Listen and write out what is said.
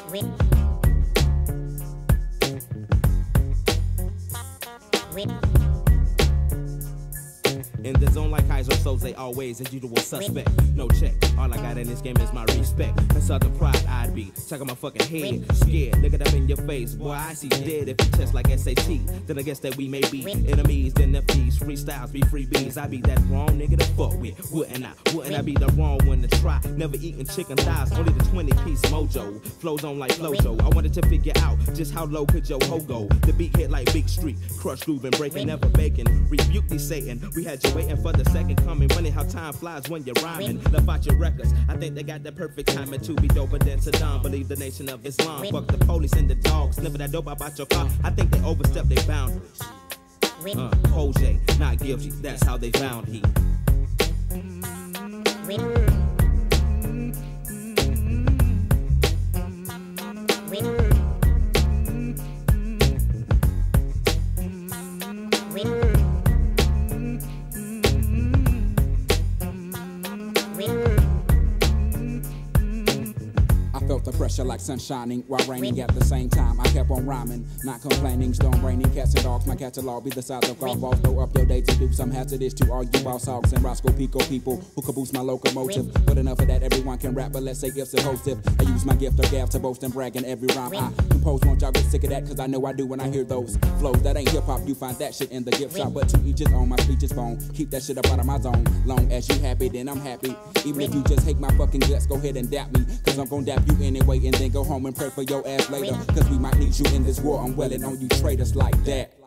In the zone like highs or souls, they always as usual suspect. No check, all I got in this game is my respect. And southern pride I'd be, check on my fucking head. Scared, look it up in your face. Boy, I see dead if you test like SAT. Then I guess that we may be enemies, then if these freestyles be freebies. I be that wrong nigga to fuck with. Wouldn't I be the wrong one to try? Never eating chicken thighs, only the 20-piece mojo. Flows on like Flojo. I wanted to figure out just how low could your hoe go. The beat hit like Big Street, crush, groove, and breaking, never baking. Rebuke these Satan, we had you waiting for the second coming. Funny how time flies when you're rhyming. Love out your records, I think they got the perfect timing to be doper than Saddam. Believe the nation of Islam. Fuck the police and the dogs, sniffing that dope about your car. I think they overstepped their boundaries. Jose, not guilty, that's how they found he. The pressure like sun shining while raining at the same time. I kept on rhyming, not complaining. Storm raining, cats and dogs. My catalog be the size of golf balls. Throw up your day to do some hazardous to all you boss hogs and Roscoe Pico people who can boost my locomotive. But enough of that, everyone can rap, but let's say if supposed if I use my gift of gab to boast and brag in every rhyme I compose. Won't y'all get sick of that? Cause I know I do when I hear those flows. That ain't hip hop, you find that shit in the gift shop. But to each his own, my speech is phone. Keep that shit up out of my zone. Long as you happy, then I'm happy. Even if you just hate my fucking guts, go ahead and dap me. Cause I'm gon' dap you anyway and then go home and pray for your ass later. Cause we might need you in this war. I'm welling on you traitors like that.